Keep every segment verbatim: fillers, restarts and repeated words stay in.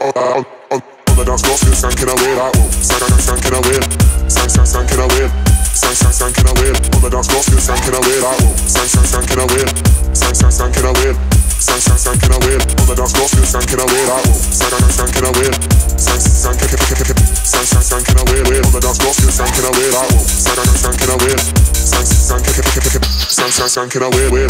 On the dance floor, still sanking away like whoa, sanking, sanking away, sanking, sanking away, sanking, sanking away. On the dance floor, still sanking away like whoa, sanking, sanking away, sanking, sanking away, sanking, sanking away. On the dance floor, still sanking away like whoa, sanking, sanking away, sanking, sanking, sanking, sanking away. On the dance floor, still sanking away like whoa, sanking, sanking away, sanking, sanking, sanking away.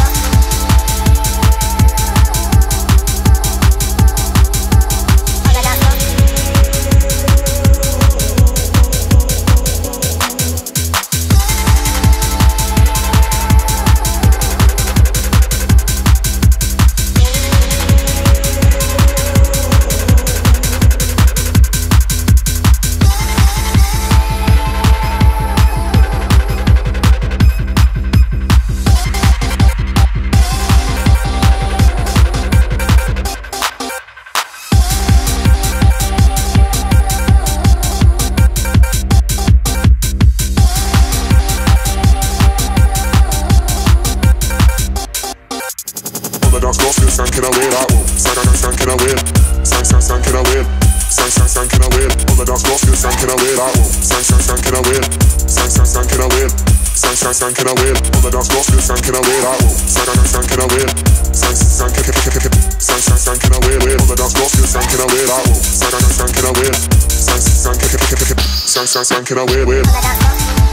Sanking away like whoa, sanking, sanking away, sanking, sanking away, sanking, sanking away. On the dance floor, still sanking away like whoa, sanking, sanking away, sanking, sanking away, sanking, sanking away. On the dance floor, still sanking away like whoa, sanking, sanking away, sanking, sanking, sanking, sanking away. On the dance floor, still sanking away like whoa, sanking, sanking away, sanking, sanking, sanking, sanking away.